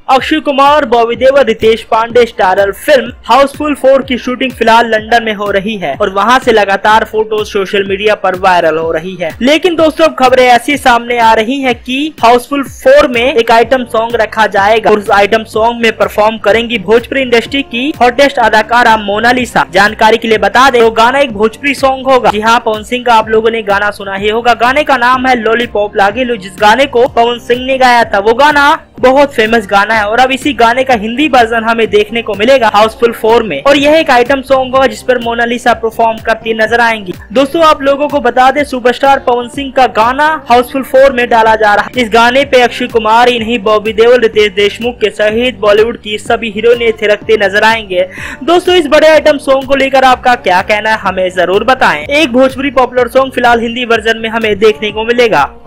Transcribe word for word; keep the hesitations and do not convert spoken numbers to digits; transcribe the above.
Akshay Kumar, Bobby Deol, Riteish Pandey starrer फिल्म Housefull four की shooting फिलहाल लंदन में हो रही है और वहां से लगातार फोटो सोशल मीडिया पर वायरल हो रही है। लेकिन दोस्तों अब खबरें ऐसी सामने आ रही है कि हाउसफुल फोर में एक आइटम सॉन्ग रखा जाएगा और उस आइटम सॉन्ग में परफॉर्म करेंगी भोजपुरी इंडस्ट्री की हॉटेस्ट अदाकारा मोनालिसा। जानकारी के लिए बता दें, वो गाना एक भोजपुरी सॉन्ग होगा। जी हाँ, पवन सिंह का आप लोगों ने गाना सुना ही होगा। गाने का नाम है लॉलीपॉप लागे लो, जिस गाने को पवन सिंह ने गाया था। वो गाना बहुत फेमस गाना है और अब इसी गाने का हिंदी वर्जन हमें देखने को मिलेगा हाउसफुल फोर में और यह एक आइटम सॉन्ग होगा जिस पर मोनालिसा परफॉर्म करती नजर आएंगी। दोस्तों आप लोगों को बता दें, सुपरस्टार पवन सिंह का गाना हाउसफुल फोर में डाला जा रहा है। इस गाने पे अक्षय कुमार ही नहीं, बॉबी देओल, रितेश देशमुख के सहित बॉलीवुड की सभी हीरो ने थिरकते नजर आएंगे। दोस्तों इस बड़े आइटम सॉन्ग को लेकर आपका क्या कहना है, हमें जरूर बताएं। एक भोजपुरी पॉपुलर सॉन्ग फिलहाल हिंदी वर्जन में हमें देखने को मिलेगा।